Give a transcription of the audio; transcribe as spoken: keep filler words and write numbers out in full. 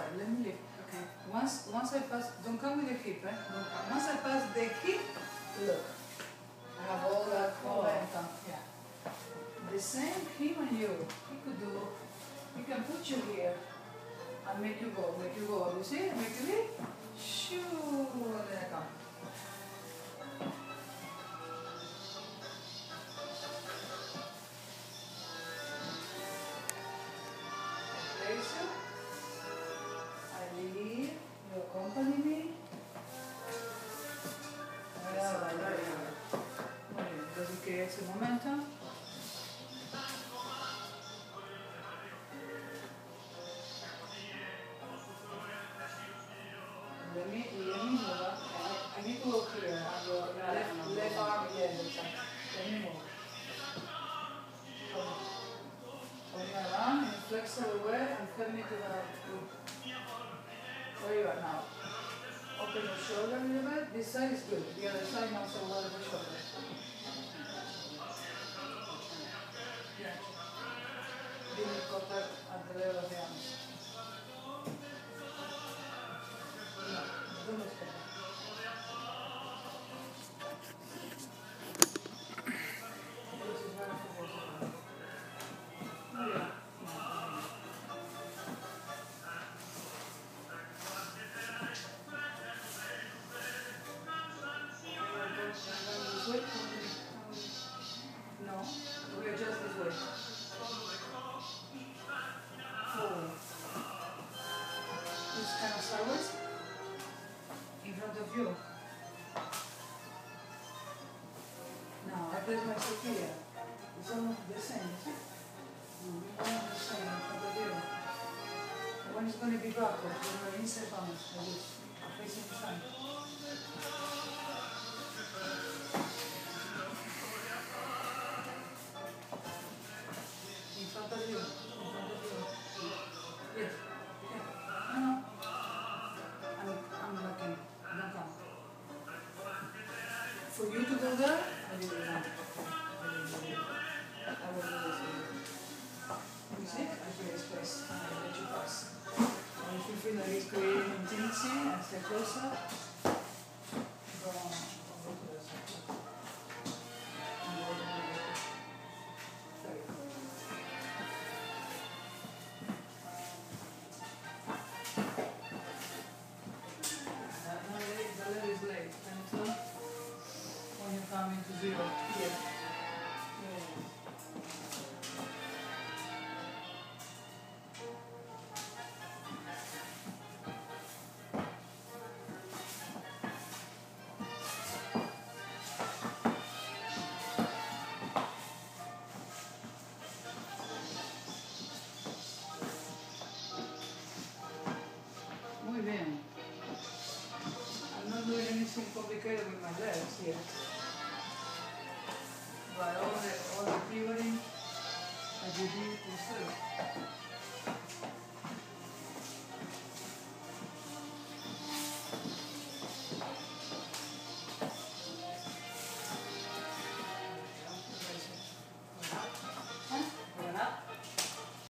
sorry, let me lift. Okay. Once once I pass, don't come with the hip, eh? Don't come. Once I pass the hip, look. I have all that momentum. Yeah. The same him and you. He could do. He can put you here and make you go, make you go. You see? Make you leave. Shoo, and then I come. Place you. I leave. You accompany me. Yeah, right, right, right. Muy bien. Does it create some momentum? Let me, let me move. I, I need to go here. I go left, left arm, yeah, that's right. Let me move. Turning around in a flexible way and turn me to the group. Where you are now. Open your shoulder a little bit. This side is good. The other side also lower the shoulder. Yeah. Give me contact at the level of the arms. No, don't look at me. This is very comfortable. Oh yeah. This way? No, we are just this way. Forward. This kind of sideways. In front of you. Now I place myself here. It's almost the same, is it? Almost the same in front of you. One is going to be backwards, when we're inside balance, like this, facing the front. In front of you, in front of you. Yes, yeah. No, no. I'm, I'm looking, don't come. For you to go there, I will do that. I will do it. I will do this for you. You see? I create space, and I let you pass. And if you feel like it's creating intimacy, and stay closer.